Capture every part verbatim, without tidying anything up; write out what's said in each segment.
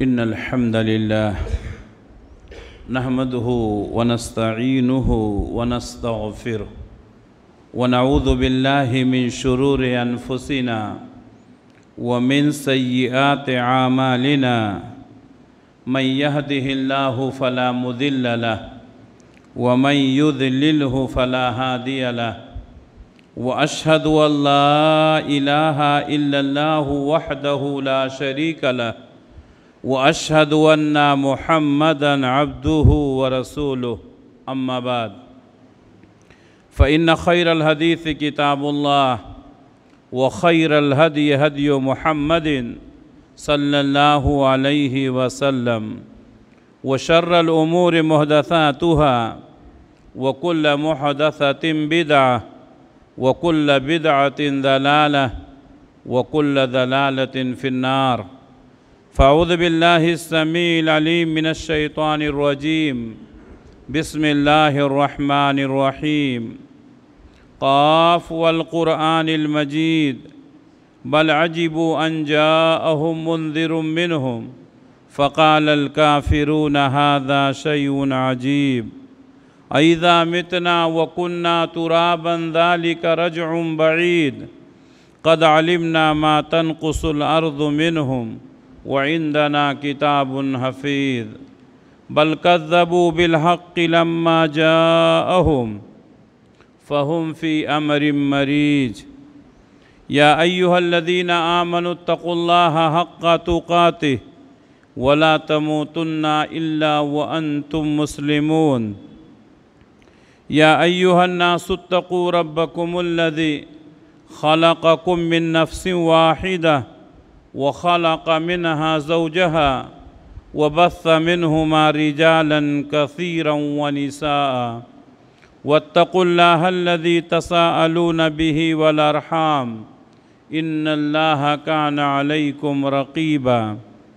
إن الحمد لله نحمده ونستعينه ونستغفره ونعوذ بالله من شرور أنفسنا ومن سيئات أعمالنا من يهده الله فلا مضل له ومن يضلله فلا هادي له وأشهد أن لا إله إلا الله وحده لا شريك له وأشهد أن محمدًا عبده ورسوله أما بعد فإن خير الحديث كتاب الله وخير الهدي هدي محمد صلى الله عليه وسلم وشر الأمور محدثاتها وكل محدثة بدعة وكل بدعة ضلالة وكل ضلالة في النار فأعوذ بالله السميع العليم من الشيطان الرجيم بسم الله الرحمن الرحيم قاف والقرآن المجيد بل عجبوا أن جاءهم منذر منهم فقال الكافرون هذا شيء عجيب أإذا متنا وكنا ترابا ذلك رجع بعيد قد علمنا ما تنقص الأرض منهم وعندنا كتاب حفيظ بل كذبوا بالحق لما جاءهم فهم في أمر مريج يا أيها الذين آمنوا اتقوا الله حق تقاته ولا تموتن إلا وأنتم مسلمون يا أيها الناس اتقوا ربكم الذي خلقكم من نفس واحدة وخلق منها زوجها وبث منهما رجالا كثيرا ونساء واتقوا الله الذي تساءلون به والأرحام إن الله كان عليكم رقيبا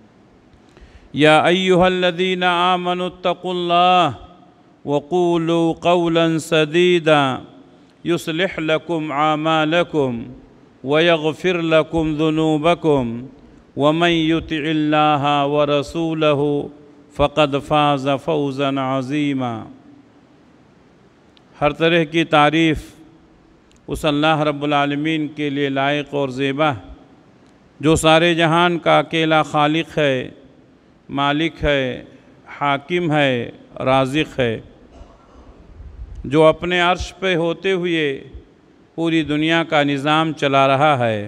يا أيها الذين آمنوا اتقوا الله وقولوا قولا سديدا يصلح لكم أعمالكم ويغفر لكم ذنوبكم ومن يطع الله ورسوله فقد فاز فوزا عظيما ہر طرح کی تعریف اس اللہ رب العالمین کے لیے لائق اور زیبا جو سارے جہان کا اکیلا خالق ہے، مالک ہے، حاکم ہے، رازق ہے، جو اپنے عرش پہ ہوتے ہوئے پوری دنیا کا نظام چلا رہا ہے۔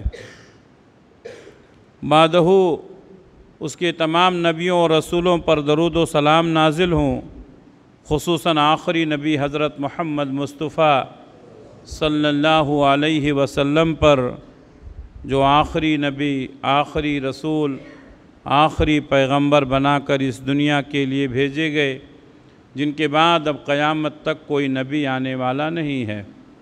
بعدہ اس کے تمام نبیوں اور رسولوں پر درود و سلام نازل ہوں، خصوصاً آخری نبی حضرت محمد مصطفیٰ صلی اللہ علیہ وسلم پر، جو آخری نبی، آخری رسول، آخری پیغمبر بنا کر اس دنیا کے لیے بھیجے گئے، جن کے بعد اب قیامت تک کوئی نبی آنے والا نہیں ہے۔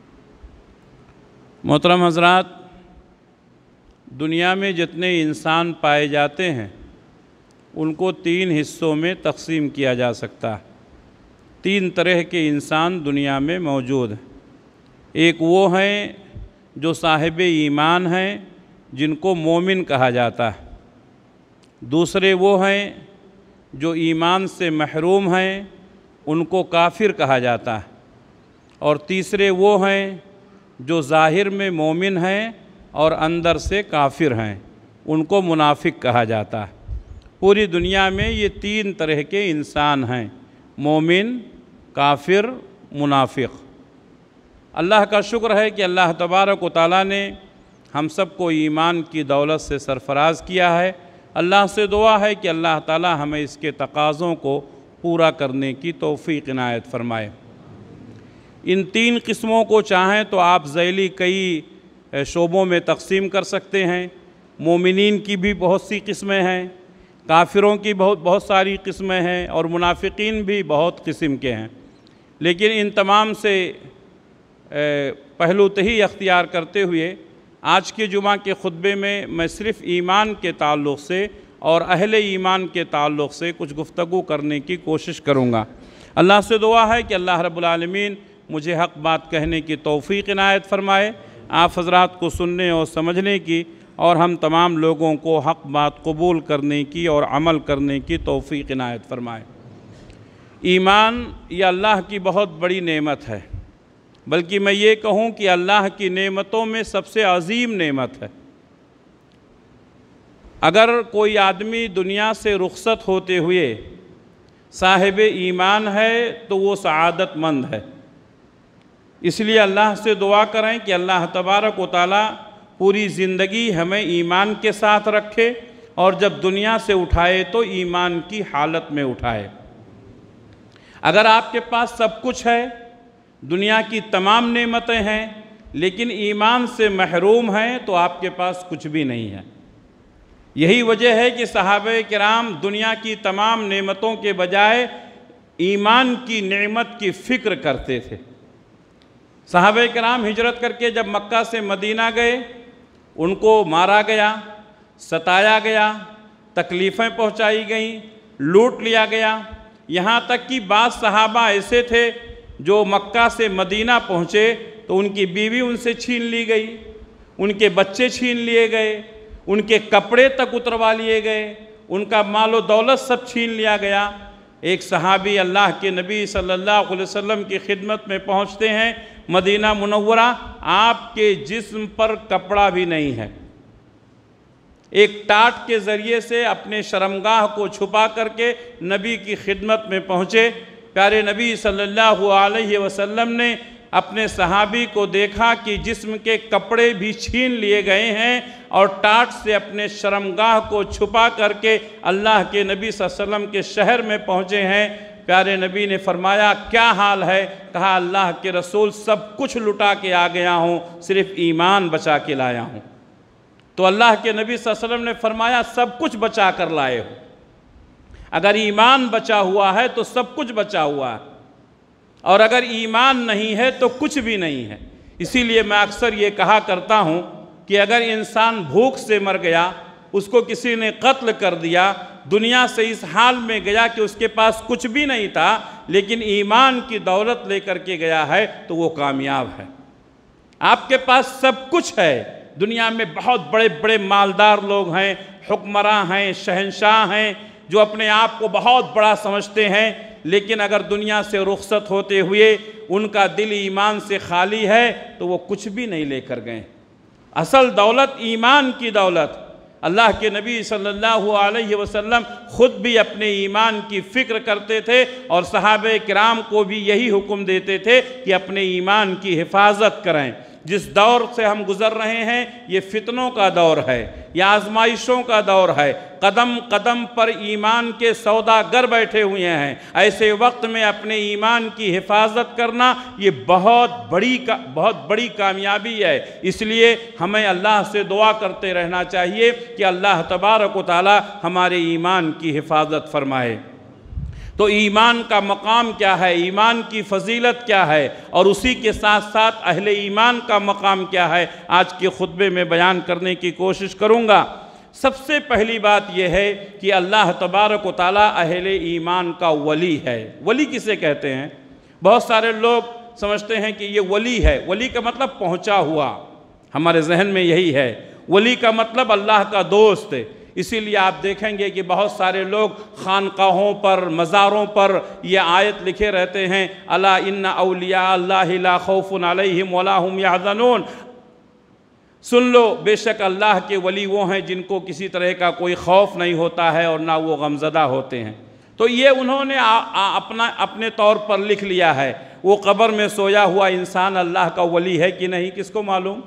محترم حضرات، دنیا میں جتنے انسان پائے جاتے ہیں ان کو تین حصوں میں تقسیم کیا جا سکتا ہے۔ تین طرح کے انسان دنیا میں موجود ہیں۔ ایک وہ ہیں جو صاحب ایمان ہیں، جن کو مومن کہا جاتا ہے۔ دوسرے وہ ہیں جو ایمان سے محروم ہیں، ان کو کافر کہا جاتا ہے۔ اور تیسرے وہ ہیں جو ظاہر میں مومن ہیں اور اندر سے کافر ہیں، ان کو منافق کہا جاتا ہے۔ پوری دنیا میں یہ تین طرح کے انسان ہیں: مومن، کافر، منافق۔ اللہ کا شکر ہے کہ اللہ تبارک و تعالیٰ نے ہم سب کو ایمان کی دولت سے سرفراز کیا ہے۔ اللہ سے دعا ہے کہ اللہ تعالیٰ ہمیں اس کے تقاضوں کو پورا کرنے کی توفیق عنایت فرمائے۔ ان تین قسموں کو چاہیں تو آپ ذیلی کئی شعبوں میں تقسیم کر سکتے ہیں۔ مومنین کی بھی بہت سی قسمیں ہیں، کافروں کی بہت بہت ساری قسمیں ہیں، اور منافقین بھی بہت قسم کے ہیں۔ لیکن ان تمام سے پہلو تہی اختیار کرتے ہوئے آج کے جمعہ کے خطبے میں میں صرف ایمان کے تعلق سے اور اہل ایمان کے تعلق سے کچھ گفتگو کرنے کی کوشش کروں گا۔ اللہ سے دعا ہے کہ اللہ رب العالمین مجھے حق بات کہنے کی توفیق عنایت فرمائے، آپ حضرات کو سننے اور سمجھنے کی اور ہم تمام لوگوں کو حق بات قبول کرنے کی اور عمل کرنے کی توفیق عنایت فرمائے۔ ایمان یہ اللہ کی بہت بڑی نعمت ہے، بلکہ میں یہ کہوں کہ اللہ کی نعمتوں میں سب سے عظیم نعمت ہے۔ اگر کوئی آدمی دنیا سے رخصت ہوتے ہوئے صاحب ایمان ہے تو وہ سعادت مند ہے۔ اس لیے اللہ سے دعا کریں کہ اللہ تبارک و تعالیٰ پوری زندگی ہمیں ایمان کے ساتھ رکھے، اور جب دنیا سے اٹھائے تو ایمان کی حالت میں اٹھائے۔ اگر آپ کے پاس سب کچھ ہے، دنیا کی تمام نعمتیں ہیں، لیکن ایمان سے محروم ہیں تو آپ کے پاس کچھ بھی نہیں ہے۔ یہی وجہ ہے کہ صحابہ کرام دنیا کی تمام نعمتوں کے بجائے ایمان کی نعمت کی فکر کرتے تھے۔ صحابہ کرام ہجرت کر کے جب مکہ سے مدینہ گئے، ان کو مارا گیا، ستایا گیا، تکلیفیں پہنچائی گئیں، لوٹ لیا گیا، یہاں تک کہ بعض صحابہ ایسے تھے جو مکہ سے مدینہ پہنچے تو ان کی بیوی ان سے چھین لی گئی، ان کے بچے چھین لیے گئے، ان کے کپڑے تک اتروا لیے گئے، ان کا مال و دولت سب چھین لیا گیا۔ ایک صحابی اللہ کے نبی صلی اللہ علیہ وسلم کی خدمت میں پہنچتے ہیں مدینہ منورہ، آپ کے جسم پر کپڑا بھی نہیں ہے۔ ایک ٹاٹ کے ذریعے سے اپنے شرمگاہ کو چھپا کر کے نبی کی خدمت میں پہنچے۔ پیارے نبی صلی اللہ علیہ وسلم نے اپنے صحابی کو دیکھا کہ جسم کے کپڑے بھی چھین لیے گئے ہیں اور ٹاٹ سے اپنے شرمگاہ کو چھپا کر کے اللہ کے نبی صلی اللہ علیہ وسلم کے شہر میں پہنچے ہیں۔ پیارے نبی نے فرمایا کیا حال ہے؟ کہا اللہ کے رسول سب کچھ لٹا کے آ گیا ہوں، صرف ایمان بچا کے لایا ہوں۔ تو اللہ کے نبی صلی اللہ علیہ وسلم نے فرمایا سب کچھ بچا کر لائے ہو، اگر ایمان بچا ہوا ہے تو سب کچھ بچا ہوا ہے، اور اگر ایمان نہیں ہے تو کچھ بھی نہیں ہے۔ اسی لیے میں اکثر یہ کہا کرتا ہوں کہ اگر انسان بھوک سے مر گیا، اس کو کسی نے قتل کر دیا، دنیا سے اس حال میں گیا کہ اس کے پاس کچھ بھی نہیں تھا لیکن ایمان کی دولت لے کر کے گیا ہے تو وہ کامیاب ہے۔ آپ کے پاس سب کچھ ہے، دنیا میں بہت بڑے بڑے مالدار لوگ ہیں، حکمراں ہیں، شہنشاہ ہیں جو اپنے آپ کو بہت بڑا سمجھتے ہیں، لیکن اگر دنیا سے رخصت ہوتے ہوئے ان کا دل ایمان سے خالی ہے تو وہ کچھ بھی نہیں لے کر گئے۔ اصل دولت ایمان کی دولت۔ اللہ کے نبی صلی اللہ علیہ وسلم خود بھی اپنے ایمان کی فکر کرتے تھے اور صحابہ کرام کو بھی یہی حکم دیتے تھے کہ اپنے ایمان کی حفاظت کریں۔ جس دور سے ہم گزر رہے ہیں یہ فتنوں کا دور ہے، یہ آزمائشوں کا دور ہے، قدم قدم پر ایمان کے سوداگر بیٹھے ہوئے ہیں۔ ایسے وقت میں اپنے ایمان کی حفاظت کرنا یہ بہت بڑی بہت بڑی کامیابی ہے۔ اس لیے ہمیں اللہ سے دعا کرتے رہنا چاہیے کہ اللہ تبارک و تعالی ہمارے ایمان کی حفاظت فرمائے۔ تو ایمان کا مقام کیا ہے، ایمان کی فضیلت کیا ہے، اور اسی کے ساتھ ساتھ اہل ایمان کا مقام کیا ہے، آج کے خطبے میں بیان کرنے کی کوشش کروں گا۔ سب سے پہلی بات یہ ہے کہ اللہ تبارک و تعالی اہل ایمان کا ولی ہے۔ ولی کسے کہتے ہیں؟ بہت سارے لوگ سمجھتے ہیں کہ یہ ولی ہے، ولی کا مطلب پہنچا ہوا، ہمارے ذہن میں یہی ہے۔ ولی کا مطلب اللہ کا دوست ہے۔ اسی لیے آپ دیکھیں گے کہ بہت سارے لوگ خانقاہوں پر، مزاروں پر یہ آیت لکھے رہتے ہیں، الا ان اولیاء اللہ لا خوف علیہم ولا هم یحزنون۔ سن لو بے شک اللہ کے ولی وہ ہیں جن کو کسی طرح کا کوئی خوف نہیں ہوتا ہے اور نہ وہ غمزدہ ہوتے ہیں۔ تو یہ انہوں نے اپنا اپنے طور پر لکھ لیا ہے۔ وہ قبر میں سویا ہوا انسان اللہ کا ولی ہے کہ نہیں، کس کو معلوم؟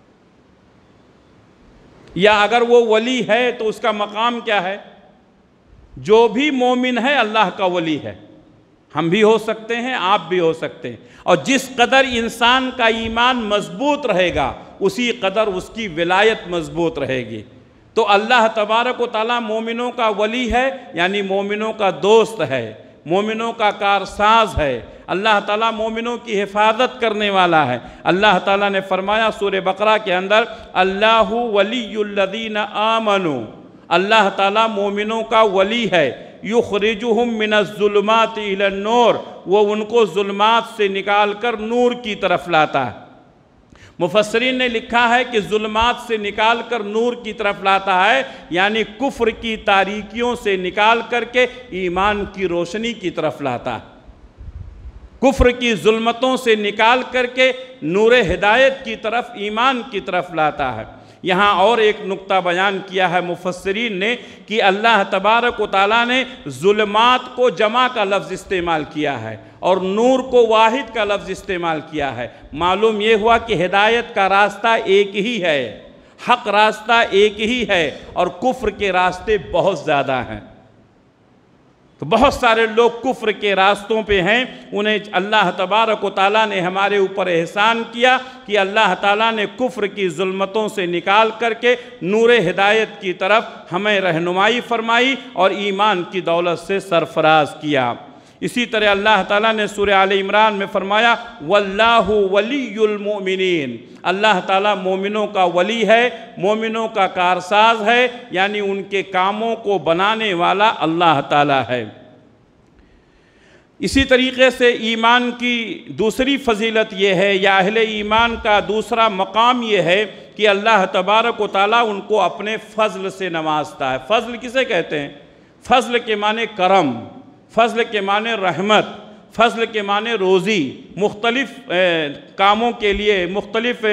یا اگر وہ ولی ہے تو اس کا مقام کیا ہے؟ جو بھی مومن ہے اللہ کا ولی ہے۔ ہم بھی ہو سکتے ہیں، آپ بھی ہو سکتے ہیں، اور جس قدر انسان کا ایمان مضبوط رہے گا اسی قدر اس کی ولایت مضبوط رہے گی۔ تو اللہ تبارک و تعالیٰ مومنوں کا ولی ہے، یعنی مومنوں کا دوست ہے، مومنوں کا کارساز ہے۔ اللہ تعالیٰ مومنوں کی حفاظت کرنے والا ہے۔ اللہ تعالیٰ نے فرمایا سورہ بقرہ کے اندر، اللہ ولی الذین آمنوا، اللہ تعالیٰ مومنوں کا ولی ہے، یخرجہم من الظلمات الی النور، وہ ان کو ظلمات سے نکال کر نور کی طرف لاتا ہے۔ مفسرین نے لکھا ہے کہ ظلمات سے نکال کر نور کی طرف لاتا ہے، یعنی کفر کی تاریکیوں سے نکال کر کے ایمان کی روشنی کی طرف لاتا ہے، کفر کی ظلمتوں سے نکال کر کے نور ہدایت کی طرف، ایمان کی طرف لاتا ہے۔ یہاں اور ایک نقطہ بیان کیا ہے مفسرین نے کہ اللہ تبارک و تعالیٰ نے ظلمات کو جمع کا لفظ استعمال کیا ہے اور نور کو واحد کا لفظ استعمال کیا ہے۔ معلوم یہ ہوا کہ ہدایت کا راستہ ایک ہی ہے، حق راستہ ایک ہی ہے، اور کفر کے راستے بہت زیادہ ہیں۔ تو بہت سارے لوگ کفر کے راستوں پہ ہیں، انہیں اللہ تبارک و تعالیٰ نے ہمارے اوپر احسان کیا کہ اللہ تعالیٰ نے کفر کی ظلمتوں سے نکال کر کے نور ہدایت کی طرف ہمیں رہنمائی فرمائی اور ایمان کی دولت سے سرفراز کیا۔ اسی طرح اللہ تعالیٰ نے سورہ آل عمران میں فرمایا واللہ ولی المؤمنین، اللہ تعالیٰ مومنوں کا ولی ہے، مومنوں کا کارساز ہے، یعنی ان کے کاموں کو بنانے والا اللہ تعالیٰ ہے۔ اسی طریقے سے ایمان کی دوسری فضیلت یہ ہے، یا اہل ایمان کا دوسرا مقام یہ ہے کہ اللہ تبارک و تعالیٰ ان کو اپنے فضل سے نوازتا ہے۔ فضل کسے کہتے ہیں؟ فضل کے معنی کرم، فضل کے معنی رحمت، فضل کے معنی روزی، مختلف کاموں کے لیے، مختلف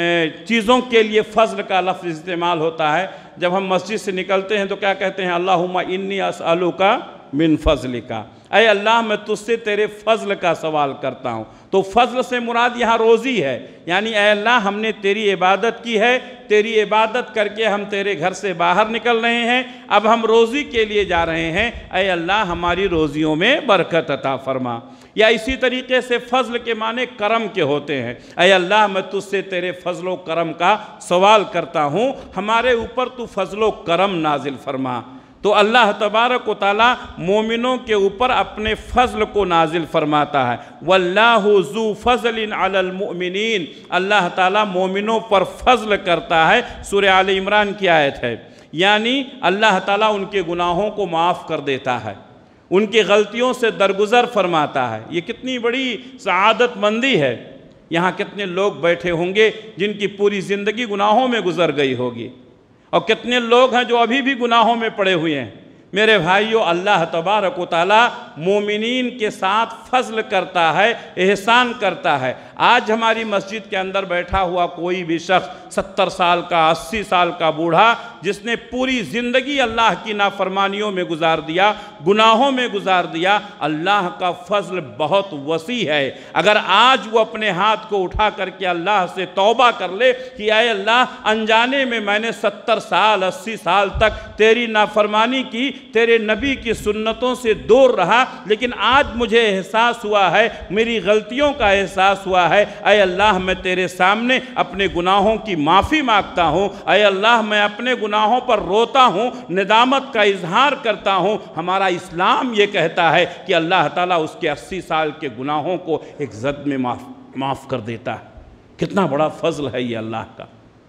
چیزوں کے لیے فضل کا لفظ استعمال ہوتا ہے۔ جب ہم مسجد سے نکلتے ہیں تو کیا کہتے ہیں؟ اللہم انی اسألک من فضلک، اے اللہ میں تجھ سے تیرے فضل کا سوال کرتا ہوں۔ تو فضل سے مراد یہاں روزی ہے، یعنی اے اللہ ہم نے تیری عبادت کی ہے، تیری عبادت کر کے ہم تیرے گھر سے باہر نکل رہے ہیں، اب ہم روزی کے لیے جا رہے ہیں، اے اللہ ہماری روزیوں میں برکت عطا فرما۔ یا اسی طریقے سے فضل کے معنی کرم کے ہوتے ہیں، اے اللہ میں تجھ سے تیرے فضل و کرم کا سوال کرتا ہوں، ہمارے اوپر تو فضل و کرم نازل فرما۔ تو اللہ تبارک و تعالیٰ مومنوں کے اوپر اپنے فضل کو نازل فرماتا ہے۔ واللہ ذو فضل علی المؤمنین، اللہ تعالیٰ مومنوں پر فضل کرتا ہے، سورہ آل عمران کی آیت ہے، یعنی اللہ تعالیٰ ان کے گناہوں کو معاف کر دیتا ہے، ان کی غلطیوں سے درگزر فرماتا ہے۔ یہ کتنی بڑی سعادت مندی ہے۔ یہاں کتنے لوگ بیٹھے ہوں گے جن کی پوری زندگی گناہوں میں گزر گئی ہوگی، اور کتنے لوگ ہیں جو ابھی بھی گناہوں میں پڑے ہوئے ہیں۔ میرے بھائیو، اللہ تبارک و تعالیٰ مومنین کے ساتھ فضل کرتا ہے، احسان کرتا ہے۔ آج ہماری مسجد کے اندر بیٹھا ہوا کوئی بھی شخص ستر سال کا، اسی سال کا بوڑھا، جس نے پوری زندگی اللہ کی نافرمانیوں میں گزار دیا، گناہوں میں گزار دیا، اللہ کا فضل بہت وسیع ہے۔ اگر آج وہ اپنے ہاتھ کو اٹھا کر کے اللہ سے توبہ کر لے کہ اے اللہ انجانے میں میں نے ستر سال، اسی سال تک تیری نافرمانی کی، تیرے نبی کی سنتوں سے دور رہا، لیکن آج مجھے احساس ہوا ہے، میری غلطیوں کا احساس ہوا ہے، اے اللہ میں تیرے سامنے اپنے گناہوں کی معافی مانگتا ہوں، اے اللہ میں اپنے گناہوں پر روتا ہوں، ندامت کا اظہار کرتا ہوں۔ ہمارا اسلام یہ کہتا ہے کہ اللہ تعالیٰ اس کے اسی سال کے گناہوں کو ایک زد میں معاف معاف کر دیتا ہے۔ کتنا بڑا فضل ہے یہ اللہ کا،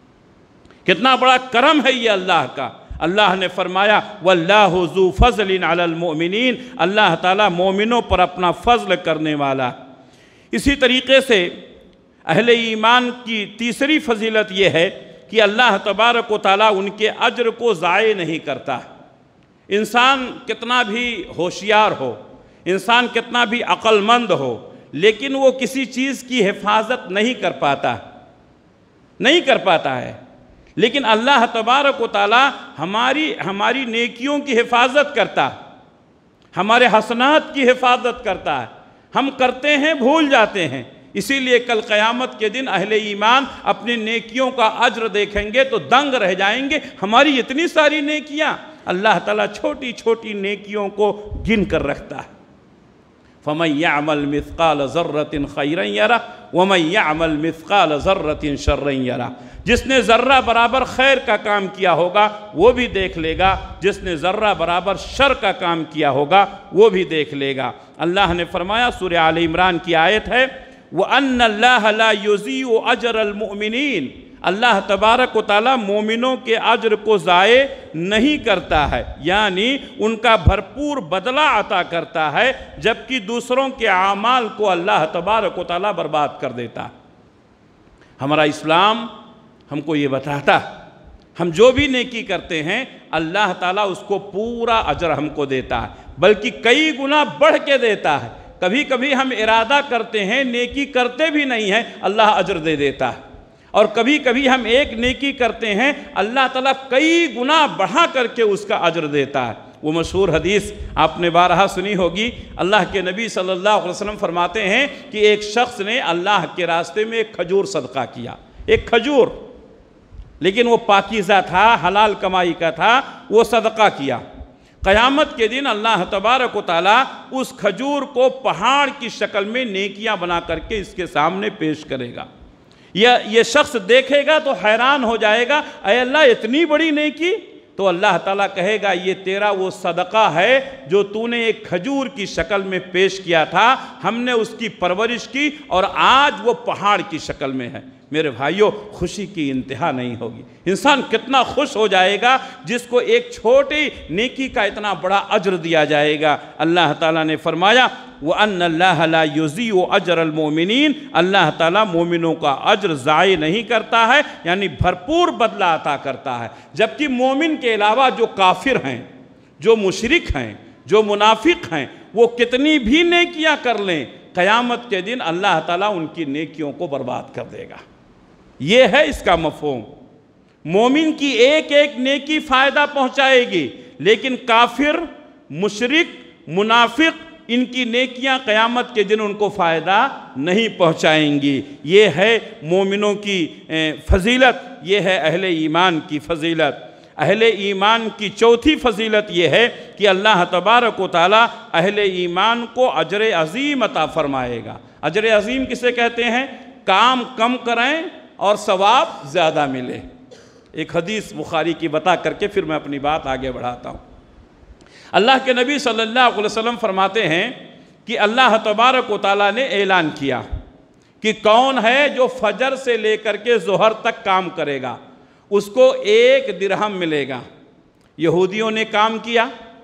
کتنا بڑا کرم ہے یہ اللہ کا۔ اللہ نے فرمایا واللہ ذو فضل علی المؤمنین، اللہ تعالیٰ مومنوں پر اپنا فضل کرنے والا۔ اسی طریقے سے اہل ایمان کی تیسری فضیلت یہ ہے کہ اللہ تبارک و تعالیٰ ان کے اجر کو ضائع نہیں کرتا۔ انسان کتنا بھی ہوشیار ہو، انسان کتنا بھی عقل مند ہو، لیکن وہ کسی چیز کی حفاظت نہیں کر پاتا نہیں کر پاتا ہے، لیکن اللہ تبارک و تعالیٰ ہماری ہماری نیکیوں کی حفاظت کرتا ہے، ہمارے حسنات کی حفاظت کرتا ہے۔ ہم کرتے ہیں، بھول جاتے ہیں، اسی لیے کل قیامت کے دن اہل ایمان اپنی نیکیوں کا اجر دیکھیں گے تو دنگ رہ جائیں گے۔ ہماری اتنی ساری نیکیاں، اللہ تعالیٰ چھوٹی چھوٹی نیکیوں کو گن کر رکھتا ہے۔ فَمَنْ يَعْمَلْ مِثْقَالَ ذَرَّةٍ خَيْرًا يَرَهُ وَمَنْ يَعْمَلْ مِثْقَالَ ذَرَّةٍ شَرًّا يَرَهُ، جس نے ذرہ برابر خیر کا کام کیا ہوگا وہ بھی دیکھ لے گا، جس نے ذرہ برابر شر کا کام کیا ہوگا وہ بھی دیکھ لے گا۔ اللہ نے فرمایا، سورہ آل عمران کی آیت ہے وَأَنَّ اللَّهَ لَا يُضِيعُ أَجْرَ الْمُؤْمِنِينَ، اللہ تبارک و تعالیٰ مومنوں کے اجر کو ضائع نہیں کرتا ہے، یعنی ان کا بھرپور بدلہ عطا کرتا ہے، جبکہ دوسروں کے اعمال کو اللہ تبارک و تعالیٰ برباد کر دیتا ہے۔ ہمارا اسلام ہم کو یہ بتاتا ہم جو بھی نیکی کرتے ہیں اللہ تعالیٰ اس کو پورا اجر ہم کو دیتا ہے، بلکہ کئی گنا بڑھ کے دیتا ہے۔ کبھی کبھی ہم ارادہ کرتے ہیں نیکی کرتے بھی نہیں ہیں، اللہ اجر دے دیتا ہے، اور کبھی کبھی ہم ایک نیکی کرتے ہیں اللہ تعالیٰ کئی گنا بڑھا کر کے اس کا اجر دیتا ہے۔ وہ مشہور حدیث آپ نے بارہا سنی ہوگی، اللہ کے نبی صلی اللہ علیہ وسلم فرماتے ہیں کہ ایک شخص نے اللہ کے راستے میں ایک کھجور صدقہ کیا، ایک کھجور، لیکن وہ پاکیزہ تھا، حلال کمائی کا تھا، وہ صدقہ کیا۔ قیامت کے دن اللہ تبارک و تعالیٰ اس کھجور کو پہاڑ کی شکل میں نیکیاں بنا کر کے اس کے سامنے پیش کرے گا۔ یہ شخص دیکھے گا تو حیران ہو جائے گا، اے اللہ اتنی بڑی نیکی؟ تو اللہ تعالیٰ کہے گا یہ تیرا وہ صدقہ ہے جو تو نے ایک کھجور کی شکل میں پیش کیا تھا، ہم نے اس کی پرورش کی اور آج وہ پہاڑ کی شکل میں ہے۔ میرے بھائیوں، خوشی کی انتہا نہیں ہوگی۔ انسان کتنا خوش ہو جائے گا جس کو ایک چھوٹی نیکی کا اتنا بڑا اجر دیا جائے گا۔ اللہ تعالیٰ نے فرمایا وَأَنَّ اللَّهَ لَا يُضِيعُ أَجْرَ الْمُؤْمِنِينَ، اللہ تعالیٰ مومنوں کا اجر ضائع نہیں کرتا ہے، یعنی بھرپور بدلہ عطا کرتا ہے۔ جبکہ مومن کے علاوہ جو کافر ہیں، جو مشرک ہیں، جو منافق ہیں، وہ کتنی بھی نیکیاں کر لیں، قیامت کے دن اللہ تعالیٰ ان کی نیکیوں کو برباد کر دے گا۔ یہ ہے اس کا مفہوم۔ مومن کی ایک ایک نیکی فائدہ پہنچائے گی، لیکن کافر، مشرک، منافق، ان کی نیکیاں قیامت کے دن ان کو فائدہ نہیں پہنچائیں گی۔ یہ ہے مومنوں کی فضیلت، یہ ہے اہل ایمان کی فضیلت۔ اہل ایمان کی چوتھی فضیلت یہ ہے کہ اللہ تبارک و تعالیٰ اہل ایمان کو اجر عظیم عطا فرمائے گا۔ اجر عظیم کسے کہتے ہیں؟ کام کم کریں اور ثواب زیادہ ملے۔ ایک حدیث بخاری کی بتا کر کے پھر میں اپنی بات آگے بڑھاتا ہوں۔ اللہ کے نبی صلی اللہ علیہ وسلم فرماتے ہیں کہ اللہ تبارک و تعالیٰ نے اعلان کیا کہ کون ہے جو فجر سے لے کر کے ظہر تک کام کرے گا، اس کو ایک درہم ملے گا۔ یہودیوں نے کام کیا،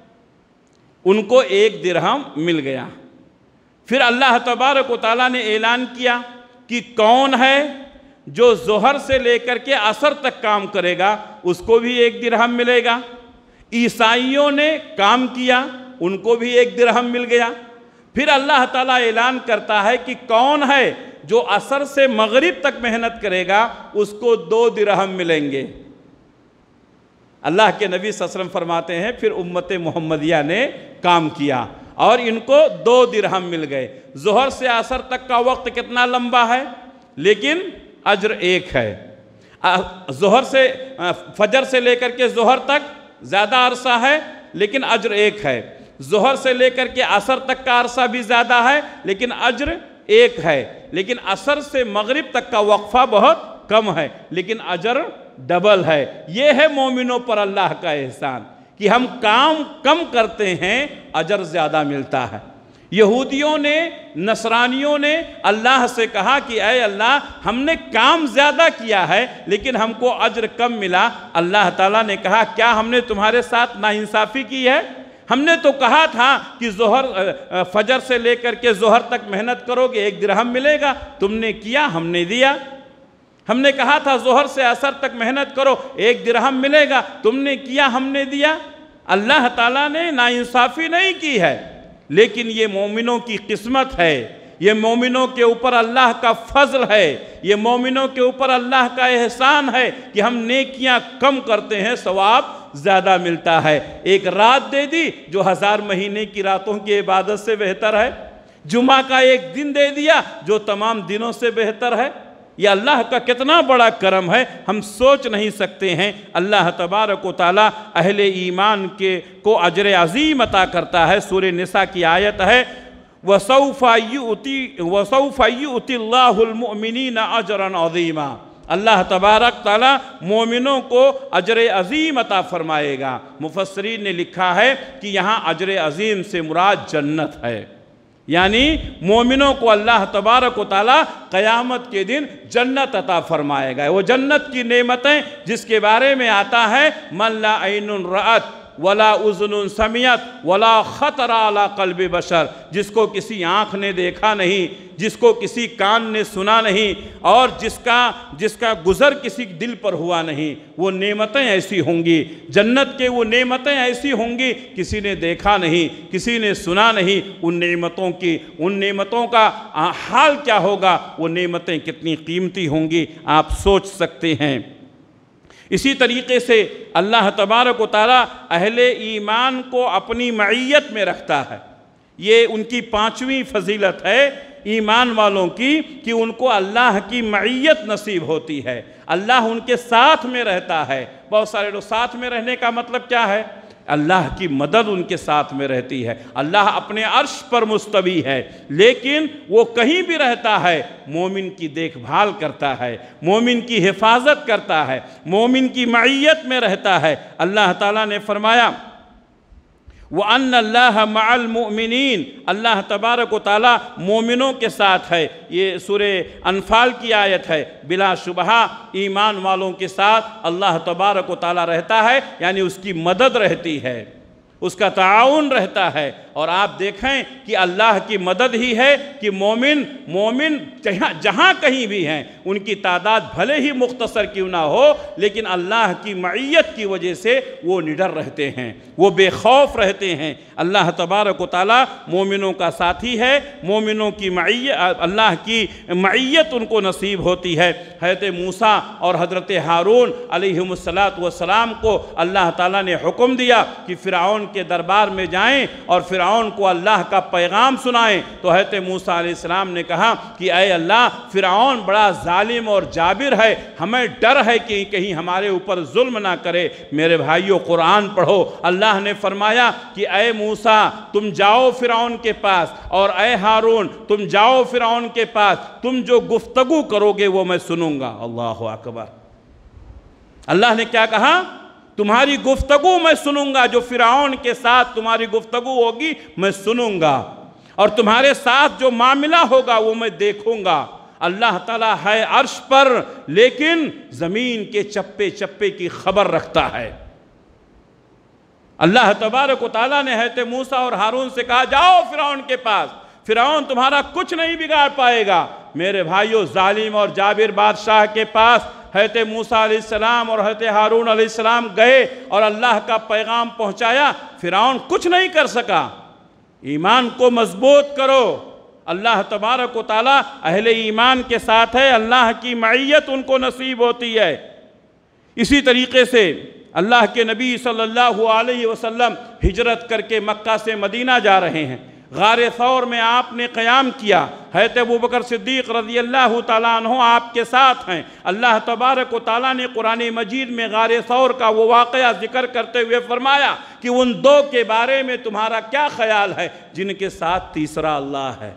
ان کو ایک درہم مل گیا۔ پھر اللہ تبارک و تعالیٰ نے اعلان کیا کہ کون ہے جو ظہر سے لے کر کے عصر تک کام کرے گا، اس کو بھی ایک درہم ملے گا۔ عیسائیوں نے کام کیا، ان کو بھی ایک درہم مل گیا۔ پھر اللہ تعالیٰ اعلان کرتا ہے کہ کون ہے جو عصر سے مغرب تک محنت کرے گا، اس کو دو درہم ملیں گے۔ اللہ کے نبی صلی اللہ علیہ وسلم فرماتے ہیں پھر امت محمدیہ نے کام کیا اور ان کو دو درہم مل گئے۔ ظہر سے عصر تک کا وقت کتنا لمبا ہے، لیکن اجر ایک ہے۔ ظہر سے فجر سے لے کر کے ظہر تک زیادہ عرصہ ہے، لیکن اجر ایک ہے۔ ظہر سے لے کر کے عصر تک کا عرصہ بھی زیادہ ہے، لیکن اجر ایک ہے۔ لیکن عصر سے مغرب تک کا وقفہ بہت کم ہے، لیکن اجر ڈبل ہے۔ یہ ہے مومنوں پر اللہ کا احسان کہ ہم کام کم کرتے ہیں، اجر زیادہ ملتا ہے۔ یہودیوں نے، نصرانیوں نے اللہ سے کہا کہ اے اللہ ہم نے کام زیادہ کیا ہے لیکن ہم کو اجر کم ملا۔ اللہ تعالیٰ نے کہا کیا ہم نے تمہارے ساتھ ناانصافی کی ہے؟ ہم نے تو کہا تھا کہ ظہر فجر سے لے کر کے ظہر تک محنت کرو گے ایک درہم ملے گا، تم نے کیا، ہم نے دیا۔ ہم نے کہا تھا ظہر سے عصر تک محنت کرو ایک درہم ملے گا، تم نے کیا، ہم نے دیا۔ اللہ تعالیٰ نے ناانصافی نہیں کی ہے، لیکن یہ مومنوں کی قسمت ہے، یہ مومنوں کے اوپر اللہ کا فضل ہے، یہ مومنوں کے اوپر اللہ کا احسان ہے کہ ہم نیکیاں کم کرتے ہیں، ثواب زیادہ ملتا ہے۔ ایک رات دے دی جو ہزار مہینے کی راتوں کی عبادت سے بہتر ہے، جمعہ کا ایک دن دے دیا جو تمام دنوں سے بہتر ہے۔ یہ اللہ کا کتنا بڑا کرم ہے، ہم سوچ نہیں سکتے ہیں۔ اللہ تبارک و تعالیٰ اہل ایمان کے کو اجر عظیم عطا کرتا ہے۔ سورہ نساء کی آیت ہے وَسَوْفَ يُؤْتِي وَسَوْفَ يُؤْتِي اللَّهُ الْمُؤْمِنِينَ أَجْرًا عَظِيمًا، اللہ تبارک تعالیٰ مومنوں کو اجر عظیم عطا فرمائے گا۔ مفسرین نے لکھا ہے کہ یہاں اجر عظیم سے مراد جنت ہے، یعنی مومنوں کو اللہ تبارک و تعالیٰ قیامت کے دن جنت عطا فرمائے گا۔ وہ جنت کی نعمتیں جس کے بارے میں آتا ہے من لا عین رأت ولا اذن سمعت ولا خطر علی قلب بشر، جس کو کسی آنکھ نے دیکھا نہیں، جس کو کسی کان نے سنا نہیں، اور جس کا جس کا گزر کسی دل پر ہوا نہیں، وہ نعمتیں ایسی ہوں گی، جنت کے وہ نعمتیں ایسی ہوں گی کسی نے دیکھا نہیں، کسی نے سنا نہیں۔ ان نعمتوں کی ان نعمتوں کا حال کیا ہوگا، وہ نعمتیں کتنی قیمتی ہوں گی، آپ سوچ سکتے ہیں۔ اسی طریقے سے اللہ تبارک و تعالیٰ اہل ایمان کو اپنی معیت میں رکھتا ہے۔ یہ ان کی پانچویں فضیلت ہے ایمان والوں کی، کہ ان کو اللہ کی معیت نصیب ہوتی ہے، اللہ ان کے ساتھ میں رہتا ہے۔ بہت سارے لوگ ساتھ میں رہنے کا مطلب کیا ہے؟ اللہ کی مدد ان کے ساتھ میں رہتی ہے، اللہ اپنے عرش پر مستوی ہے، لیکن وہ کہیں بھی رہتا ہے، مومن کی دیکھ بھال کرتا ہے، مومن کی حفاظت کرتا ہے، مومن کی معیت میں رہتا ہے۔ اللہ تعالیٰ نے فرمایا وَأَنَّ اللَّهَ مَعَ الْمُؤْمِنِينَ، اللہ تبارک و تعالیٰ مومنوں کے ساتھ ہے۔ یہ سورہ انفال کی آیت ہے۔ بلا شبہ ایمان والوں کے ساتھ اللہ تبارک و تعالیٰ رہتا ہے، یعنی اس کی مدد رہتی ہے، اس کا تعاون رہتا ہے۔ اور آپ دیکھیں کہ اللہ کی مدد ہی ہے کہ مومن مومن جہاں جہاں کہیں بھی ہیں، ان کی تعداد بھلے ہی مختصر کیوں نہ ہو، لیکن اللہ کی معیت کی وجہ سے وہ نڈر رہتے ہیں، وہ بے خوف رہتے ہیں۔ اللہ تبارک و تعالیٰ مومنوں کا ساتھی ہے، مومنوں کی معیت اللہ کی معیت ان کو نصیب ہوتی ہے۔ حضرت موسیٰ اور حضرت ہارون علیہم السلام کو اللہ تعالیٰ نے حکم دیا کہ فرعون کے دربار میں جائیں اور فرعون کو اللہ کا پیغام سنائیں، تو حضرت موسیٰ علیہ السلام نے کہا کہ اے اللہ، فرعون بڑا ظالم اور جابر ہے، ہمیں ڈر ہے کہ کہیں ہمارے اوپر ظلم نہ کرے۔ میرے بھائیو، قرآن پڑھو۔ اللہ نے فرمایا کہ اے موسیٰ تم جاؤ فرعون کے پاس، اور اے ہارون تم جاؤ فرعون کے پاس، تم جو گفتگو کرو گے وہ میں سنوں گا۔ اللہ اکبر! اللہ نے کیا کہا؟ تمہاری گفتگو میں سنوں گا، جو فرعون کے ساتھ تمہاری گفتگو ہوگی میں سنوں گا، اور تمہارے ساتھ جو معاملہ ہوگا وہ میں دیکھوں گا۔ اللہ تعالیٰ ہے عرش پر، لیکن زمین کے چپے چپے کی خبر رکھتا ہے۔ اللہ تبارک و تعالیٰ نے حضرت موسیٰ اور ہارون سے کہا جاؤ فرعون کے پاس، فرعون تمہارا کچھ نہیں بگاڑ پائے گا۔ میرے بھائیو، ظالم اور جابر بادشاہ کے پاس حضرت موسیٰ علیہ السلام اور حضرت ہارون علیہ السلام گئے اور اللہ کا پیغام پہنچایا، فرعون کچھ نہیں کر سکا۔ ایمان کو مضبوط کرو، اللہ تبارک و تعالیٰ اہل ایمان کے ساتھ ہے، اللہ کی معیت ان کو نصیب ہوتی ہے۔ اسی طریقے سے اللہ کے نبی صلی اللہ علیہ وسلم ہجرت کر کے مکہ سے مدینہ جا رہے ہیں۔ غار ثور میں آپ نے قیام کیا، حضرت ابوبکر صدیق رضی اللہ تعالیٰ عنہ آپ کے ساتھ ہیں۔ اللہ تبارک و تعالیٰ نے قرآن مجید میں غار ثور کا وہ واقعہ ذکر کرتے ہوئے فرمایا کہ ان دو کے بارے میں تمہارا کیا خیال ہے جن کے ساتھ تیسرا اللہ ہے؟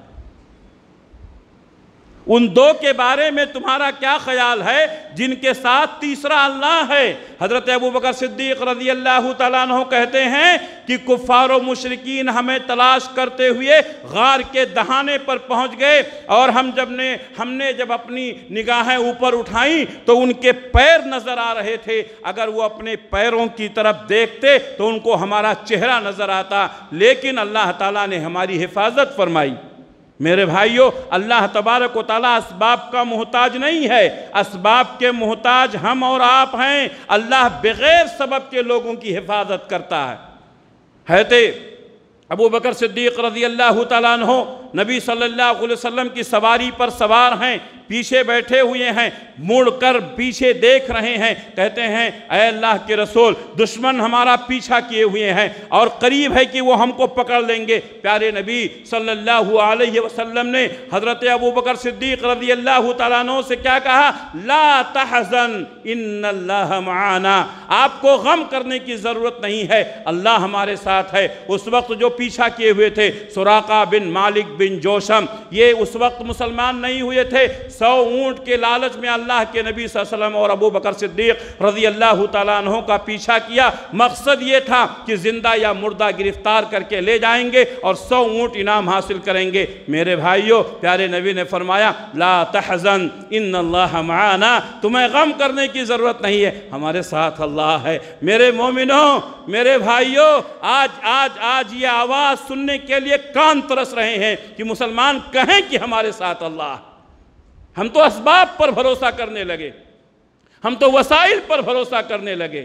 ان دو کے بارے میں تمہارا کیا خیال ہے جن کے ساتھ تیسرا اللہ ہے؟ حضرت ابوبکر صدیق رضی اللہ تعالیٰ عنہ کہتے ہیں کہ کفار و مشرکین ہمیں تلاش کرتے ہوئے غار کے دہانے پر پہنچ گئے، اور ہم جب نے ہم نے جب اپنی نگاہیں اوپر اٹھائیں تو ان کے پیر نظر آ رہے تھے۔ اگر وہ اپنے پیروں کی طرف دیکھتے تو ان کو ہمارا چہرہ نظر آتا، لیکن اللہ تعالیٰ نے ہماری حفاظت فرمائی۔ میرے بھائیو، اللہ تبارک و تعالیٰ اسباب کا محتاج نہیں ہے، اسباب کے محتاج ہم اور آپ ہیں۔ اللہ بغیر سبب کے لوگوں کی حفاظت کرتا ہے۔ حضرت ابوبکر صدیق رضی اللہ تعالیٰ عنہ نبی صلی اللہ علیہ وسلم کی سواری پر سوار ہیں، پیچھے بیٹھے ہوئے ہیں، مڑ کر پیچھے دیکھ رہے ہیں، کہتے ہیں اے اللہ کے رسول، دشمن ہمارا پیچھا کیے ہوئے ہیں اور قریب ہے کہ وہ ہم کو پکڑ لیں گے۔ پیارے نبی صلی اللہ علیہ وسلم نے حضرت ابوبکر صدیق رضی اللہ تعالیٰ عنہ سے کیا کہا؟ لا تحزن ان اللہ معانا، آپ کو غم کرنے کی ضرورت نہیں ہے، اللہ ہمارے ساتھ ہے۔ اس وقت جو پیچھا کیے ہوئے تھے سراقہ بن مالک بن جوشم، یہ اس وقت مسلمان نہیں ہوئے تھے، سو اونٹ کے لالچ میں اللہ کے نبی صلی اللہ علیہ وسلم اور ابو بکر صدیق رضی اللہ تعالیٰ عنہ کا پیچھا کیا۔ مقصد یہ تھا کہ زندہ یا مردہ گرفتار کر کے لے جائیں گے اور سو اونٹ انعام حاصل کریں گے۔ میرے بھائیوں، پیارے نبی نے فرمایا لا تحزن ان اللہ معانا، تمہیں غم کرنے کی ضرورت نہیں ہے، ہمارے ساتھ اللہ ہے۔ میرے مومنوں، میرے بھائیوں، آج آج آج یہ آواز سننے کے لیے کان ترس رہے ہیں کہ مسلمان کہیں کہ ہمارے ساتھ اللہ۔ ہم تو اسباب پر بھروسہ کرنے لگے، ہم تو وسائل پر بھروسہ کرنے لگے،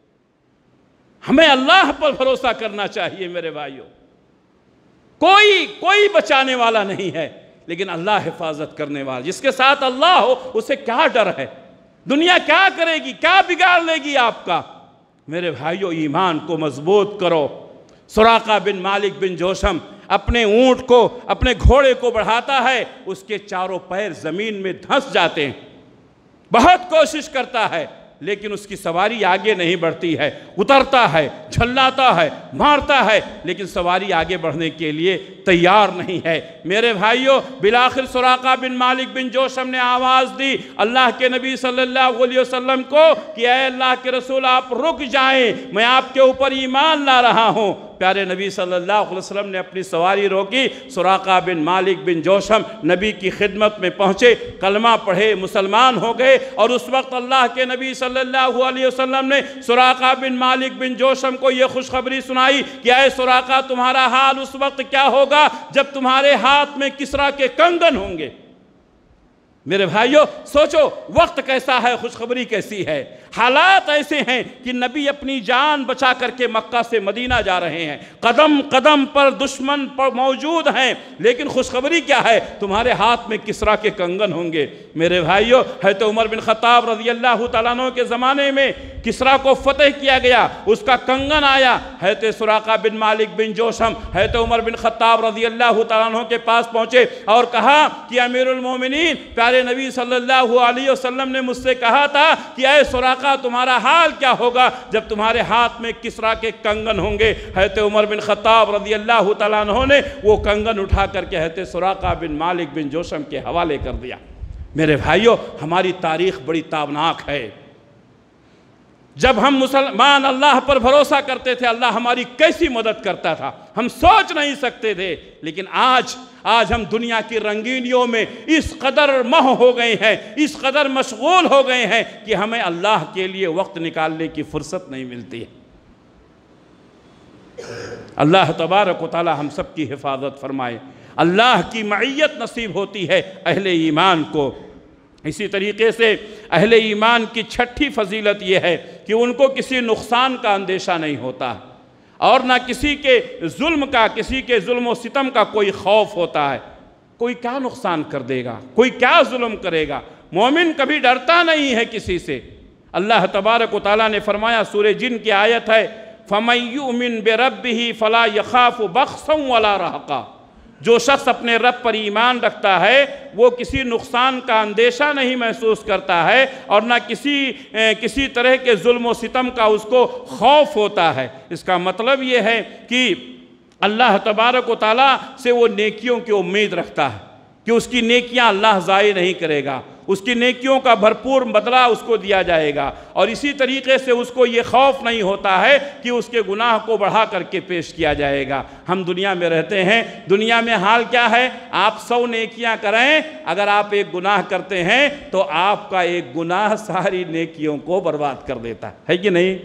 ہمیں اللہ پر بھروسہ کرنا چاہیے میرے بھائیوں۔ کوئی کوئی بچانے والا نہیں ہے لیکن اللہ حفاظت کرنے والا، جس کے ساتھ اللہ ہو اسے کیا ڈر ہے؟ دنیا کیا کرے گی، کیا بگاڑ لے گی آپ کا؟ میرے بھائیوں، ایمان کو مضبوط کرو۔ سراقہ بن مالک بن جوشم اپنے اونٹ کو، اپنے گھوڑے کو بڑھاتا ہے، اس کے چاروں پیر زمین میں دھنس جاتے ہیں، بہت کوشش کرتا ہے لیکن اس کی سواری آگے نہیں بڑھتی ہے، اترتا ہے، جھلاتا ہے، مارتا ہے، لیکن سواری آگے بڑھنے کے لیے تیار نہیں ہے۔ میرے بھائیوں، بالآخر سراقہ بن مالک بن جوشم نے آواز دی اللہ کے نبی صلی اللہ علیہ وسلم کو کہ اے اللہ کے رسول آپ رک جائیں، میں آپ کے اوپر ایمان لا رہا ہوں۔ پیارے نبی صلی اللہ علیہ وسلم نے اپنی سواری روکی، سراقہ بن مالک بن جوشم نبی کی خدمت میں پہنچے، کلمہ پڑھے، مسلمان ہو گئے، اور اس وقت اللہ کے نبی صلی اللہ علیہ وسلم نے سراقہ بن مالک بن جوشم کو یہ خوشخبری سنائی کہ اے سراقہ تمہارا حال اس وقت کیا ہوگا جب تمہارے ہاتھ میں کسریٰ کے کنگن ہوں گے۔ میرے بھائیوں، سوچو وقت کیسا ہے، خوشخبری کیسی ہے۔ حالات ایسے ہیں کہ نبی اپنی جان بچا کر کے مکہ سے مدینہ جا رہے ہیں، قدم قدم پر دشمن پر موجود ہیں، لیکن خوشخبری کیا ہے؟ تمہارے ہاتھ میں کسریٰ کے کنگن ہوں گے۔ میرے بھائیوں، حضرت عمر بن خطاب رضی اللہ تعالیٰ عنہ کے زمانے میں کسریٰ کو فتح کیا گیا، اس کا کنگن آیا۔ حضرت سراقہ بن مالک بن جوشم حضرت عمر بن خطاب رضی اللہ تعالیٰ عنہ کے پاس پہنچے اور کہا کہ امیر المومنین، پیارے نبی صلی اللہ علیہ وسلم نے مجھ سے کہا تھا کہ اے سراقہ تمہارا حال کیا ہوگا جب تمہارے ہاتھ میں کسریٰ کے کنگن ہوں گے۔ حضرت عمر بن خطاب رضی اللہ تعالیٰ عنہ نے وہ کنگن اٹھا کر کے حضرت سراقہ بن مالک بن جوشم کے حوالے کر دیا۔ میرے بھائیوں، ہماری تاریخ بڑی تابناک ہے۔ جب ہم مسلمان اللہ پر بھروسہ کرتے تھے، اللہ ہماری کیسی مدد کرتا تھا ہم سوچ نہیں سکتے تھے، لیکن آج آج ہم دنیا کی رنگینیوں میں اس قدر مہ ہو گئے ہیں، اس قدر مشغول ہو گئے ہیں کہ ہمیں اللہ کے لیے وقت نکالنے کی فرصت نہیں ملتی ہے۔ اللہ تبارک و تعالی ہم سب کی حفاظت فرمائے۔ اللہ کی معیت نصیب ہوتی ہے اہل ایمان کو۔ اسی طریقے سے اہل ایمان کی چھٹی فضیلت یہ ہے کہ ان کو کسی نقصان کا اندیشہ نہیں ہوتا اور نہ کسی کے ظلم کا، کسی کے ظلم و ستم کا کوئی خوف ہوتا ہے۔ کوئی کیا نقصان کر دے گا، کوئی کیا ظلم کرے گا، مومن کبھی ڈرتا نہیں ہے کسی سے۔ اللہ تبارک و تعالیٰ نے فرمایا، سورہ جن کی آیت ہے فَمَن يُؤْمِن بِرَبِّهِ فَلَا يَخَافُ بَخْسًا وَلَا رَهَقًا، جو شخص اپنے رب پر ایمان رکھتا ہے وہ کسی نقصان کا اندیشہ نہیں محسوس کرتا ہے اور نہ کسی کسی طرح کے ظلم و ستم کا اس کو خوف ہوتا ہے۔ اس کا مطلب یہ ہے کہ اللہ تبارک و تعالیٰ سے وہ نیکیوں کی امید رکھتا ہے کہ اس کی نیکیاں اللہ ضائع نہیں کرے گا، اس کی نیکیوں کا بھرپور بدلہ اس کو دیا جائے گا، اور اسی طریقے سے اس کو یہ خوف نہیں ہوتا ہے کہ اس کے گناہ کو بڑھا کر کے پیش کیا جائے گا۔ ہم دنیا میں رہتے ہیں، دنیا میں حال کیا ہے؟ آپ سو نیکیاں کریں، اگر آپ ایک گناہ کرتے ہیں تو آپ کا ایک گناہ ساری نیکیوں کو برباد کر دیتا ہے کہ نہیں؟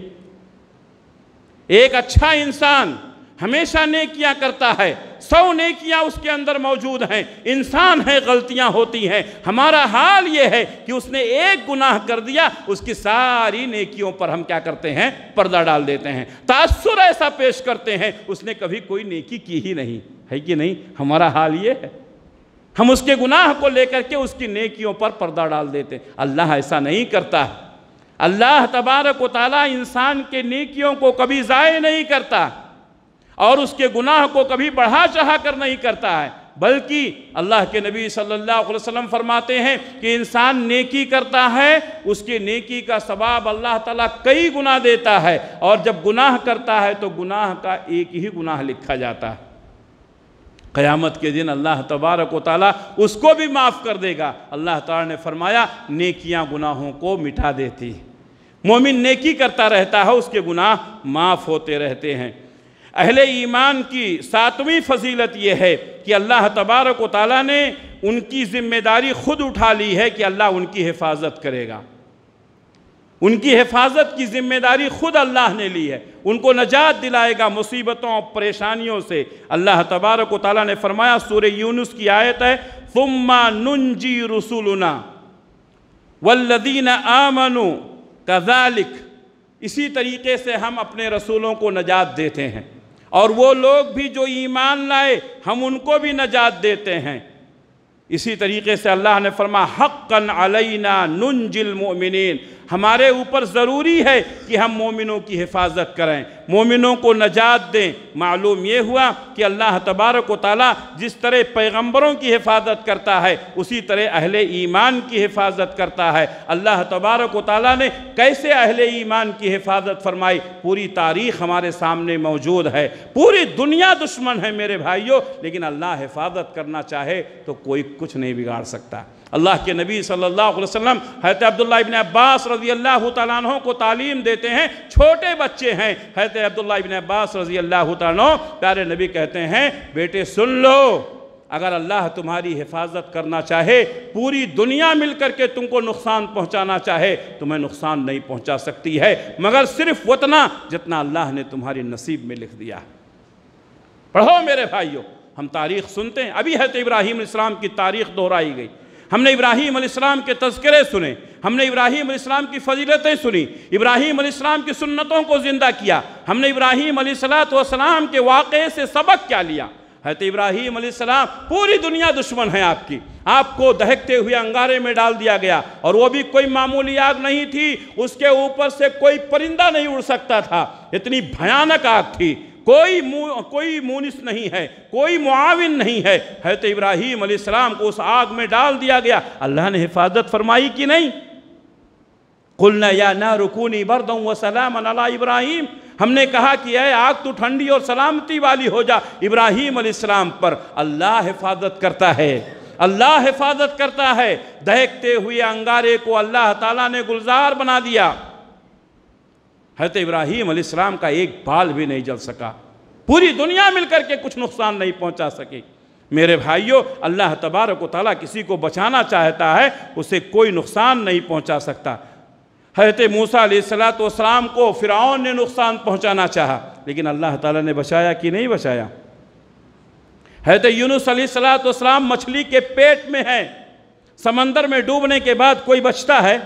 ایک اچھا انسان ہمیشہ نیکیاں کرتا ہے، سو نیکیاں اس کے اندر موجود ہیں، انسان ہے غلطیاں ہوتی ہیں۔ ہمارا حال یہ ہے کہ اس نے ایک گناہ کر دیا، اس کی ساری نیکیوں پر ہم کیا کرتے ہیں؟ پردہ ڈال دیتے ہیں، تاثر ایسا پیش کرتے ہیں اس نے کبھی کوئی نیکی کی ہی نہیں ہے کہ نہیں؟ ہمارا حال یہ ہے، ہم اس کے گناہ کو لے کر کے اس کی نیکیوں پر پردہ ڈال دیتے ہیں۔ اللہ ایسا نہیں کرتا۔ اللہ تبارک و تعالیٰ انسان کے نیکیوں کو کبھی ضائع نہیں کرتا اور اس کے گناہ کو کبھی بڑھا چڑھا کر نہیں کرتا ہے، بلکہ اللہ کے نبی صلی اللہ علیہ وسلم فرماتے ہیں کہ انسان نیکی کرتا ہے، اس کے نیکی کا ثواب اللہ تعالیٰ کئی گناہ دیتا ہے، اور جب گناہ کرتا ہے تو گناہ کا ایک ہی گناہ لکھا جاتا ہے۔ قیامت کے دن اللہ تبارک و تعالیٰ اس کو بھی معاف کر دے گا۔ اللہ تعالیٰ نے فرمایا نیکیاں گناہوں کو مٹا دیتی، مومن نیکی کرتا رہتا ہے اس کے گناہ معاف ہوتے رہتے ہیں۔ اہل ایمان کی ساتویں فضیلت یہ ہے کہ اللہ تبارک و تعالیٰ نے ان کی ذمہ داری خود اٹھا لی ہے کہ اللہ ان کی حفاظت کرے گا، ان کی حفاظت کی ذمہ داری خود اللہ نے لی ہے، ان کو نجات دلائے گا مصیبتوں اور پریشانیوں سے۔ اللہ تبارک و تعالیٰ نے فرمایا، سورہ یونس کی آیت ہے، ثُمَّ نُنْجِي رُسُلُنَا وَالَّذِينَ آمَنُوا كَذَلِكَ، اسی طریقے سے ہم اپنے رسولوں کو نجات دیتے ہیں، اور وہ لوگ بھی جو ایمان لائے ہم ان کو بھی نجات دیتے ہیں۔ اسی طریقے سے اللہ نے فرمایا حقاً علینا ننجی المؤمنین، ہمارے اوپر ضروری ہے کہ ہم مومنوں کی حفاظت کریں، مومنوں کو نجات دیں۔ معلوم یہ ہوا کہ اللہ تبارک و تعالیٰ جس طرح پیغمبروں کی حفاظت کرتا ہے اسی طرح اہل ایمان کی حفاظت کرتا ہے۔ اللہ تبارک و تعالیٰ نے کیسے اہل ایمان کی حفاظت فرمائی، پوری تاریخ ہمارے سامنے موجود ہے۔ پوری دنیا دشمن ہے میرے بھائیوں، لیکن اللہ حفاظت کرنا چاہے تو کوئی کچھ نہیں بگاڑ سکتا۔ اللہ کے نبی صلی اللہ علیہ وسلم حضرت عبداللہ ابن عباس رضی اللہ تعالیٰ عنہ کو تعلیم دیتے ہیں، چھوٹے بچے ہیں حضرت عبداللہ ابن عباس رضی اللہ تعالیٰ عنہ، پیارے نبی کہتے ہیں بیٹے سن لو، اگر اللہ تمہاری حفاظت کرنا چاہے، پوری دنیا مل کر کے تم کو نقصان پہنچانا چاہے، تمہیں نقصان نہیں پہنچا سکتی ہے مگر صرف اتنا جتنا اللہ نے تمہاری نصیب میں لکھ دیا۔ پڑھو میرے بھائیوں، ہم تاریخ سنتے ہیں، ابھی حضرت ابراہیم علیہ السلام کی تاریخ دہرائی گئی، ہم نے ابراہیم علیہ السلام کے تذکرے سنے، ہم نے ابراہیم علیہ السلام کی فضیلتیں سنی، ابراہیم علیہ السلام کی سنتوں کو زندہ کیا، ہم نے ابراہیم علیہ السلام کے واقعے سے سبق کیا لیا۔ حضرت ابراہیم علیہ السلام، پوری دنیا دشمن ہے آپ کی، آپ کو دہکتے ہوئے انگارے میں ڈال دیا گیا، اور وہ بھی کوئی معمولی آگ نہیں تھی، اس کے اوپر سے کوئی پرندہ نہیں اڑ سکتا تھا، اتنی بھیانک آگ تھی، کوئی کوئی مونس نہیں ہے، کوئی معاون نہیں ہے۔ حضرت ابراہیم علیہ السلام کو اس آگ میں ڈال دیا گیا، اللہ نے حفاظت فرمائی کہ نہیں؟ قُلْنَا يَا نَارُ كُونِي بَرْدًا وَسَلَامًا عَلَىٰ ابراہیم، ہم نے کہا کہ اے آگ تو ٹھنڈی اور سلامتی والی ہو جا ابراہیم علیہ السلام پر۔ اللہ حفاظت کرتا ہے، اللہ حفاظت کرتا ہے۔ دہکتے ہوئے انگارے کو اللہ تعالیٰ نے گلزار بنا دیا، حضرت ابراہیم علیہ السلام کا ایک بال بھی نہیں جل سکا، پوری دنیا مل کر کے کچھ نقصان نہیں پہنچا سکی۔ میرے بھائیوں، اللہ تبارک و تعالیٰ کسی کو بچانا چاہتا ہے، اسے کوئی نقصان نہیں پہنچا سکتا۔ حضرت موسیٰ علیہ السلام کو فرعون نے نقصان پہنچانا چاہا، لیکن اللہ تعالیٰ نے بچایا کہ نہیں بچایا؟ حضرت یونس علیہ السلام مچھلی کے پیٹ میں ہیں، سمندر میں ڈوبنے کے بعد کوئی بچتا ہے؟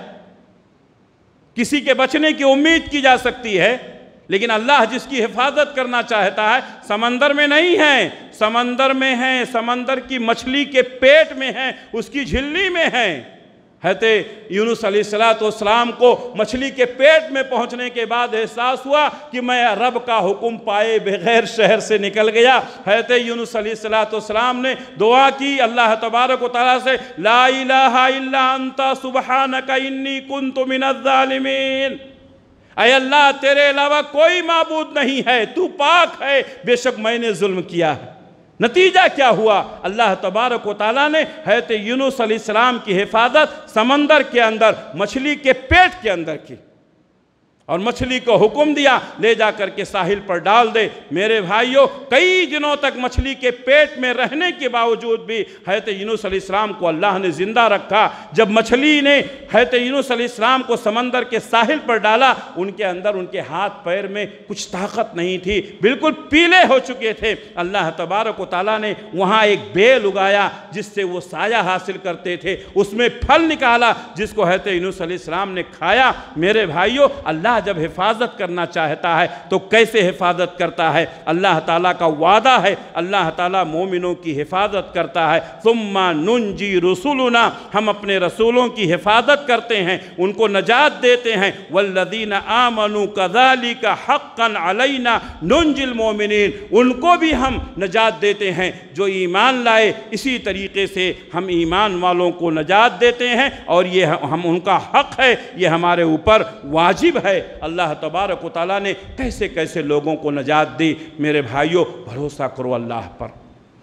کسی کے بچنے کی امید کی جا سکتی ہے، لیکن اللہ جس کی حفاظت کرنا چاہتا ہے، سمندر میں نہیں ہے، سمندر میں ہیں، سمندر کی مچھلی کے پیٹ میں ہیں، اس کی جھلی میں ہیں۔ حضرت یونس علیہ السلام کو مچھلی کے پیٹ میں پہنچنے کے بعد احساس ہوا کہ میں رب کا حکم پائے بغیر شہر سے نکل گیا۔ حضرت یونس علیہ السلام نے دعا کی اللہ تبارک و تعالیٰ سے، لا الہ الا انت سبحانک انی کنت من الظالمین، اے اللہ تیرے علاوہ کوئی معبود نہیں ہے، تو پاک ہے، بے شک میں نے ظلم کیا ہے۔ نتیجہ کیا ہوا؟ اللہ تبارک و تعالیٰ نے حضرت یونس علیہ السلام کی حفاظت سمندر کے اندر مچھلی کے پیٹ کے اندر کی، اور مچھلی کو حکم دیا لے جا کر کے ساحل پر ڈال دے۔ میرے بھائیوں، کئی دنوں تک مچھلی کے پیٹ میں رہنے کے باوجود بھی حضرت یونس علیہ السلام کو اللہ نے زندہ رکھا۔ جب مچھلی نے حضرت یونس علیہ السلام کو سمندر کے ساحل پر ڈالا، ان کے اندر ان کے ہاتھ پیر میں کچھ طاقت نہیں تھی، بالکل پیلے ہو چکے تھے۔ اللہ تبارک و تعالیٰ نے وہاں ایک بیل اگایا جس سے وہ سایہ حاصل کرتے تھے، اس میں پھل نکالا جس کو حضرت یونس علیہ السلام نے کھایا۔ میرے بھائیوں، اللہ جب حفاظت کرنا چاہتا ہے تو کیسے حفاظت کرتا ہے؟ اللہ تعالیٰ کا وعدہ ہے، اللہ تعالیٰ مومنوں کی حفاظت کرتا ہے۔ ثم ننجی رسولنا، ہم اپنے رسولوں کی حفاظت کرتے ہیں، ان کو نجات دیتے ہیں۔ والذین آمنوا کذالک حقا علینا ننجی المؤمنین، ان کو بھی ہم نجات دیتے ہیں جو ایمان لائے، اسی طریقے سے ہم ایمان والوں کو نجات دیتے ہیں، اور یہ ہم ان کا حق ہے، یہ ہمارے اوپر واجب ہے۔ اللہ تبارک و تعالیٰ نے کیسے کیسے لوگوں کو نجات دی۔ میرے بھائیوں، بھروسہ کرو اللہ پر،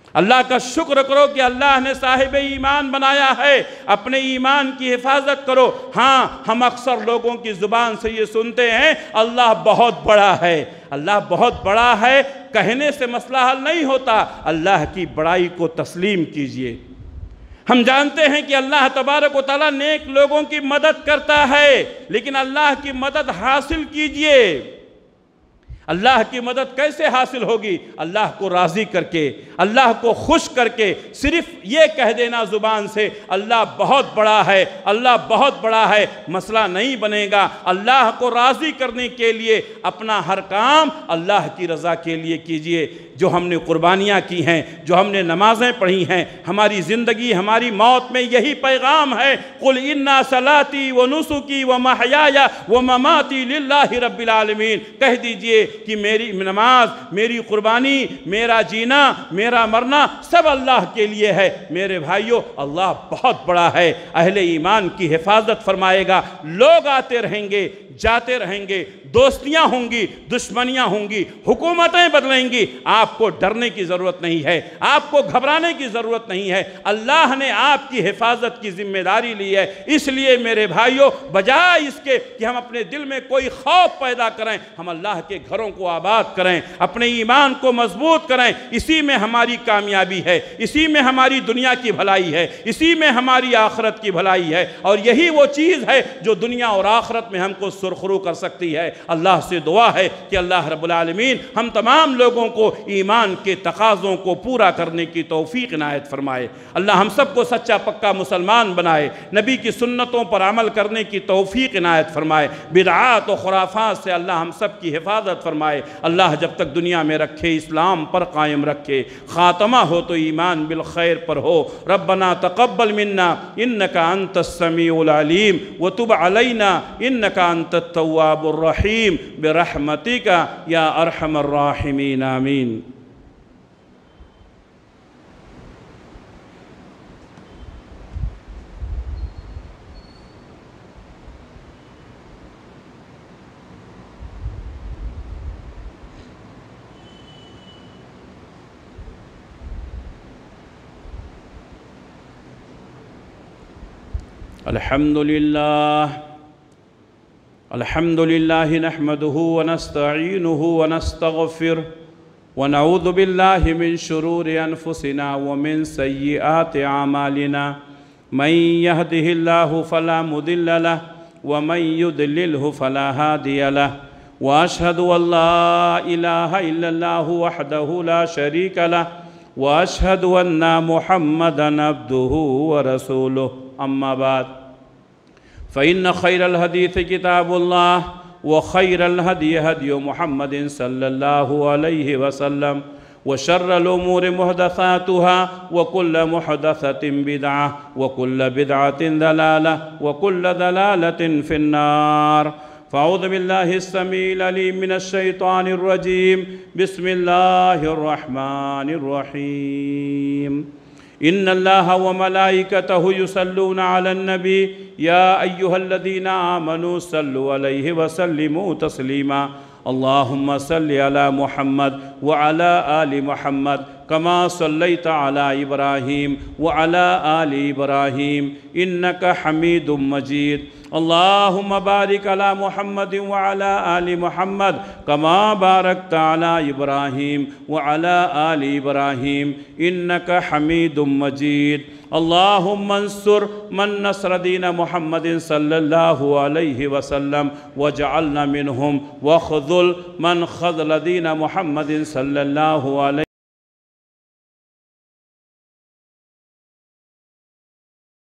اللہ کا شکر کرو کہ اللہ نے صاحب ایمان بنایا ہے، اپنے ایمان کی حفاظت کرو۔ ہاں، ہم اکثر لوگوں کی زبان سے یہ سنتے ہیں اللہ بہت بڑا ہے، اللہ بہت بڑا ہے، کہنے سے مسئلہ حل نہیں ہوتا، اللہ کی بڑائی کو تسلیم کیجئے۔ ہم جانتے ہیں کہ اللہ تبارک و تعالیٰ نیک لوگوں کی مدد کرتا ہے، لیکن اللہ کی مدد حاصل کیجئے۔ اللہ کی مدد کیسے حاصل ہوگی؟ اللہ کو راضی کر کے، اللہ کو خوش کر کے، صرف یہ کہہ دینا زبان سے اللہ بہت بڑا ہے، اللہ بہت بڑا ہے، مسئلہ نہیں بنے گا۔ اللہ کو راضی کرنے کے لیے اپنا ہر کام اللہ کی رضا کے لیے کیجئے۔ جو ہم نے قربانیاں کی ہیں، جو ہم نے نمازیں پڑھی ہیں، ہماری زندگی ہماری موت میں یہی پیغام ہے، قُلْ إِنَّا صَلَاتِي وَنُسُكِي وَمَحْيَايَ وَمَمَاتِي لِلَّهِ رَبِّ الْعَالَمِينَ۔ کہہ دیجئے کہ میری نماز، میری قربانی، میرا جینا، میرا مرنا سب اللہ کے لیے ہے۔ میرے بھائیو، اللہ بہت بڑا ہے، اہل ایمان کی حفاظت فرمائے گا۔ لوگ آتے رہیں گے، جاتے رہیں گے، دوستیاں ہوں گی، دشمنیاں ہوں گی، حکومتیں بدلیں گی، آپ کو ڈرنے کی ضرورت نہیں ہے، آپ کو گھبرانے کی ضرورت نہیں ہے۔ اللہ نے آپ کی حفاظت کی ذمہ داری لی ہے۔ اس لیے میرے بھائیو، بجائے اس کے کہ ہم اپنے دل میں کوئی خوف پیدا کریں، ہم اللہ کے گھروں کو آباد کریں، اپنے ایمان کو مضبوط کریں۔ اسی میں ہماری کامیابی ہے، اسی میں ہماری دنیا کی بھلائی ہے، اسی میں ہماری آخرت کی بھلائی ہے، اور یہی وہ چیز ہے جو دنیا اور آخرت میں ہم کو سرخرو کر سکتی ہے۔ اللہ سے دعا ہے کہ اللہ رب العالمین ہم تمام لوگوں کو ایمان کے تقاضوں کو پورا کرنے کی توفیق عنایت فرمائے۔ اللہ ہم سب کو سچا پکا مسلمان بنائے، نبی کی سنتوں پر عمل کرنے کی توفیق عنایت فرمائے، بدعات و خرافات سے اللہ ہم سب کی حفاظت فرمائے۔ اللہ جب تک دنیا میں رکھے اسلام پر قائم رکھے، خاتمہ ہو تو ایمان بالخیر پر ہو۔ ربنا تقبل منا انکا انت السمیع العلیم وتب علینا انکا انت التواب الرحیم برحمتک یا ارحم الراحمین آمین۔ الحمد للہ الحمد للہ نحمده ونستعینه ونستغفر ونعوذ باللہ من شرور انفسنا ومن سیئات اعمالنا من يهده الله فلا مضل له ومن يضلله فلا هادي له واشهد ان لا اله الا الله وحده لا شريك له واشهد ان محمدا عبده ورسوله اما بعد فإن خير الحديث كتاب الله وخير الهدي هدي محمد صلى الله عليه وسلم وشر الأمور محدثاتها وكل محدثة بدعة وكل بدعة ضلالة وكل ضلالة في النار فأعوذ بالله السميع العليم من الشيطان الرجيم بسم الله الرحمن الرحيم إن الله وملائكته يصلون على النبي يا أيها الذين آمنوا صلوا عليه وسلموا تسليما اللهم صل على محمد وعلى آل محمد كما صليت على إبراهيم وعلى آل إبراهيم إنك حميد مجيد اللهم بارك على محمد وعلى آل محمد كما باركت على إبراهيم وعلى آل إبراهيم إنك حميد مجيد اللهم انصر من نصر دين محمد صلى الله عليه وسلم واجعلنا منهم واخذل من خذل دين محمد صلى الله عليه